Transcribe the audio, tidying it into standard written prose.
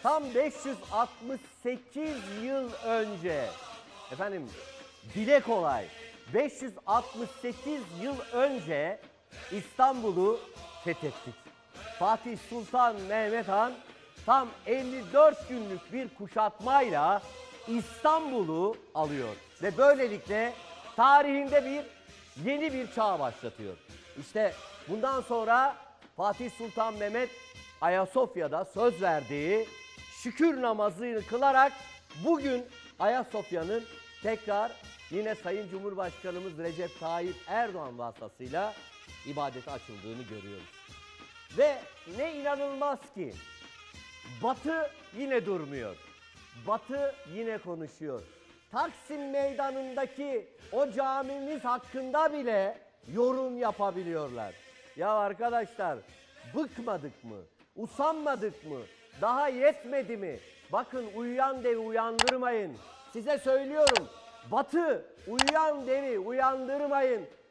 tam 568 yıl önce, efendim dile kolay, 568 yıl önce İstanbul'u fethettik. Fatih Sultan Mehmet Han tam 54 günlük bir kuşatmayla İstanbul'u alıyor ve böylelikle tarihinde yeni bir çağ başlatıyor. İşte bundan sonra Fatih Sultan Mehmet Ayasofya'da söz verdiği şükür namazını kılarak bugün Ayasofya'nın tekrar yine Sayın Cumhurbaşkanımız Recep Tayyip Erdoğan vasıtasıyla ibadete açıldığını görüyoruz. Ve ne inanılmaz ki Batı yine durmuyor. Batı yine konuşuyor. Taksim Meydanı'ndaki o camimiz hakkında bile yorum yapabiliyorlar. Ya arkadaşlar, bıkmadık mı? Usanmadık mı? Daha yetmedi mi? Bakın, uyuyan devi uyandırmayın. Size söylüyorum. Batı, uyuyan devi uyandırmayın.